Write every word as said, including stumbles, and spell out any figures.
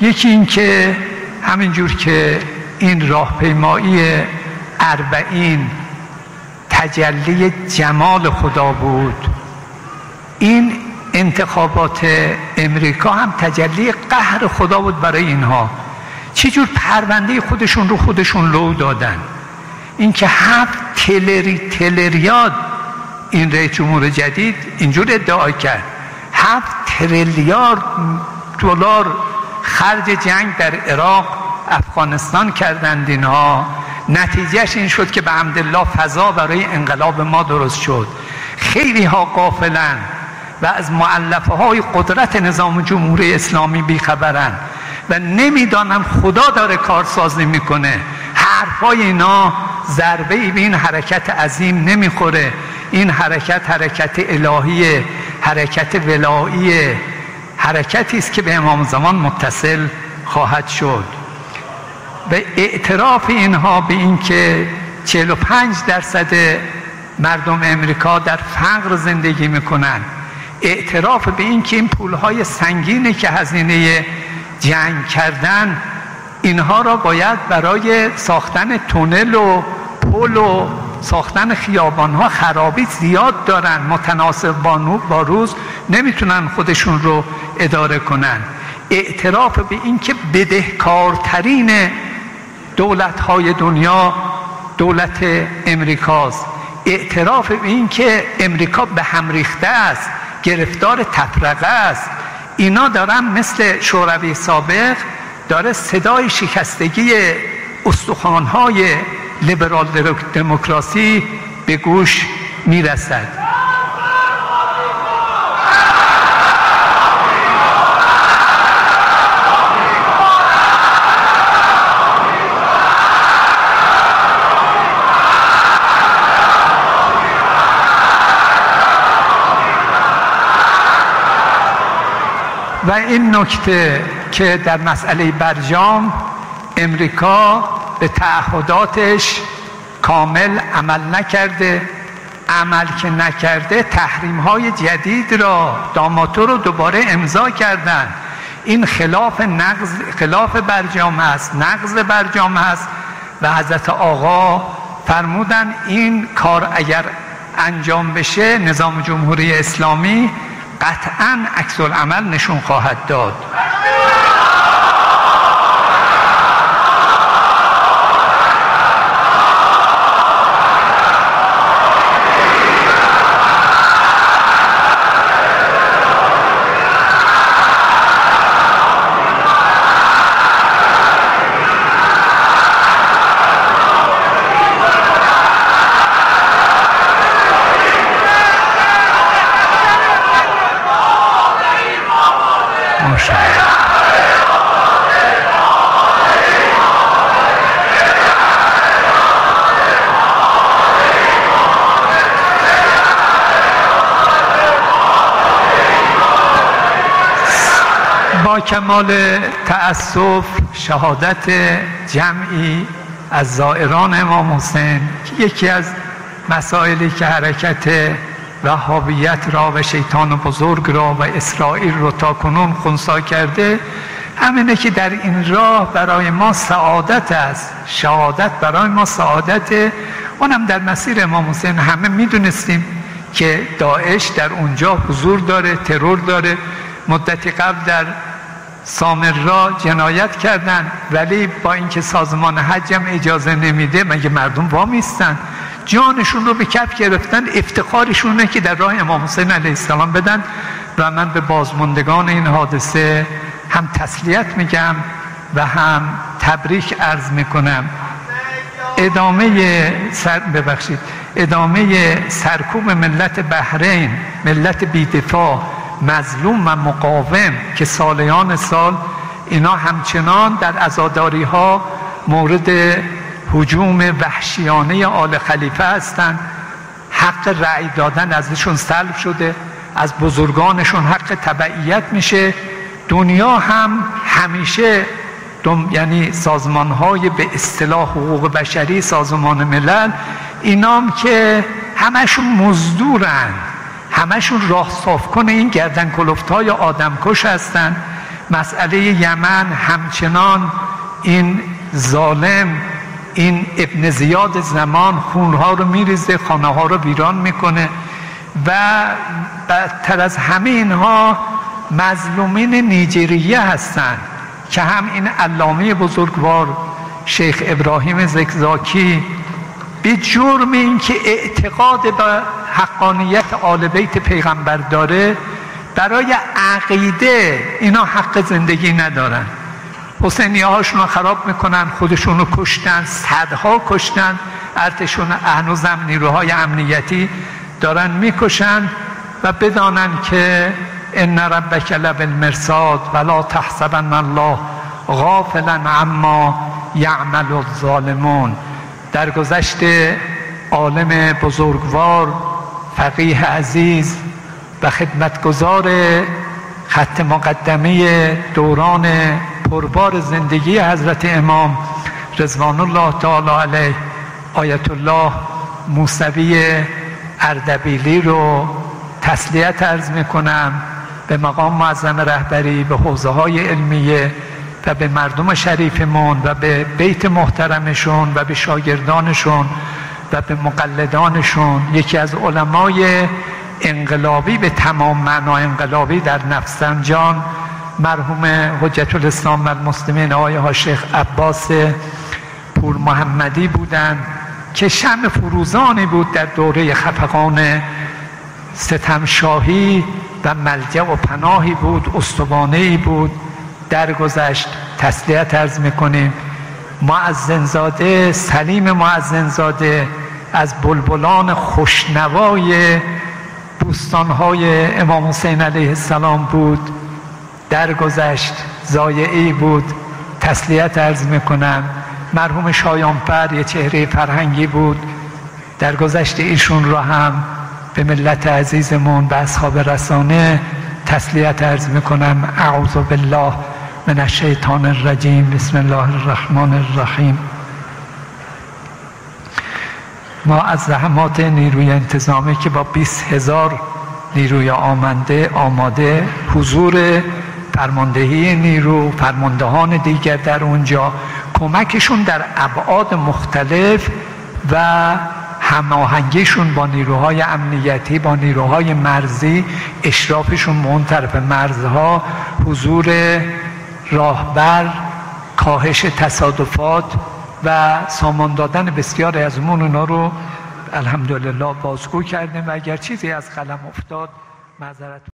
یکی این که همینجور که این راهپیمایی اربعین تجلی جمال خدا بود، این انتخابات امریکا هم تجلی قهر خدا بود برای اینها. چجور پرونده خودشون رو خودشون لو دادن. این که هفت تلری تلریاد این رئیس جمهور جدید اینجور ادعا کرد، هفت تریلیارد دلار خرج جنگ در عراق افغانستان کردند اینها. نتیجهش این شد که به حمدالله فضا برای انقلاب ما درست شد. خیلی ها غافلن و از مؤلفه های قدرت نظام جمهوری اسلامی بیخبرن و نمیدانن خدا داره کارسازی میکنه. حرفای اینا ضربه ای به این حرکت عظیم نمیخوره. این حرکت حرکت الهیه، حرکت ولاییه، حرکتی است که به امام زمان متصل خواهد شد. و اعتراف اینها به این که چهل و پنج درصد مردم امریکا در فقر زندگی میکنن، اعتراف به این که این پولهای سنگینی که هزینه جنگ کردن، اینها را باید برای ساختن تونل و پل و ساختن خیابانها خرابی زیاد دارن، متناسب با روز نمیتونن خودشون رو اداره کنن. اعتراف به این که بدهکارترین دولت‌های دنیا دولت امریکاست. اعتراف به این که امریکا به هم ریخته است، گرفتار تفرقه است. اینا دارن مثل شوروی سابق داره صدای شکستگی استخوان‌های لیبرال دموکراسی به گوش میرسد. و این نکته که در مسئله برجام امریکا به تعهداتش کامل عمل نکرده، عمل که نکرده تحریم‌های جدید را داماتو رو دوباره امضا کردن. این خلاف نقض خلاف برجام است، نقض برجام است و حضرت آقا فرمودن این کار اگر انجام بشه نظام جمهوری اسلامی قطعاً عکس العمل نشون خواهد داد. با کمال تأسف شهادت جمعی از زائران امام حسین که یکی از مسائلی که حرکت وهابیت را و شیطان بزرگ را و اسرائیل را تا کنون خنثی کرده، همینه که در این راه برای ما سعادت است. شهادت برای ما سعادته. اونم در مسیر امام حسین همه میدونستیم که داعش در اونجا حضور داره، ترور داره. مدتی قبل در سامرا جنایت کردن، ولی با اینکه سازمان حج هم اجازه نمیده، مگه مردم وامیستن؟ جانشون رو به کف گرفتن. افتخارشونه که در راه امام حسین علیه السلام بدن. و من به بازماندگان این حادثه هم تسلیت میگم و هم تبریک عرض میکنم. ادامه سر ببخشید ادامه سرکوب ملت بحرین، ملت بی‌دفاع، مظلوم و مقاوم که سالیان سال اینا همچنان در عزاداری ها مورد هجوم وحشیانه آل خلیفه هستند. حق رأی دادن ازشون سلب شده، از بزرگانشون حق تبعیت میشه. دنیا هم همیشه دم یعنی سازمان های به اصطلاح حقوق بشری، سازمان ملل، اینام که همشون مزدورن، همشون راه صاف کنه این گردن کلفت های آدم کش هستن. مسئله یمن همچنان این ظالم، این ابن زیاد زمان خونها رو میریزه، خانه ها رو ویران میکنه و بدتر از همه اینها مظلومین نیجریه هستند که هم این علامه بزرگوار شیخ ابراهیم زکزاکی به جرم اینکه اعتقاد به حقانیت آل بیت پیغمبر داره برای عقیده اینا حق زندگی ندارن، حسینیه هاشون رو خراب میکنن، خودشون رو کشتن، صدها کشتن، ارتشون هنوزم نیروهای امنیتی دارن میکشن و بدانن که ان ربک لبالمرصاد ولا تحسبن الله غافلا عما یعمل الظالمون. در گذشته عالم بزرگوار، فقیه عزیز و خدمتگزار خط مقدمه دوران پربار زندگی حضرت امام رضوان الله تعالی علیه، آیت الله موسوی اردبیلی رو تسلیت عرض میکنم به مقام معظم رهبری، به حوزه های علمیه و به مردم شریفمون و به بیت محترمشون و به شاگردانشون و به مقلدانشون. یکی از علمای انقلابی به تمام معنا انقلابی در نفسنجان مرحوم حجت الاسلام والمسلمین آقای شیخ عباس پور محمدی بودند که شمع فروزانی بود در دوره خفقان ستمشاهی و ملجأ و پناهی بود، استوانه‌ای بود. درگذشت، تسلیت عرض میکنیم. مؤذنزاده سلیم مؤذنزاده از بلبلان خوشنوای بوستانهای امام حسین علیه السلام بود، درگذشت، ضایعی بود. تسلیت عرض میکنم. مرحوم شایانفر یه چهره فرهنگی بود، درگذشت ایشون را هم به ملت عزیزمون، به اصحاب رسانه تسلیت عرض میکنم. اعوذ بالله من الشیطان الرجیم، بسم الله الرحمن الرحیم. ما از زحمات نیروی انتظامی که با بیست هزار نیروی آمده آماده حضور فرماندهی نیرو، فرماندهان دیگر در اونجا، کمکشون در ابعاد مختلف و هماهنگیشون با نیروهای امنیتی، با نیروهای مرزی، اشرافشون اون طرف مرزها، حضور راهبر، کاهش تصادفات و سامان دادن بسیاری از اون اونا رو الحمدلله بازگو کردیم و اگر چیزی از قلم افتاد معذرت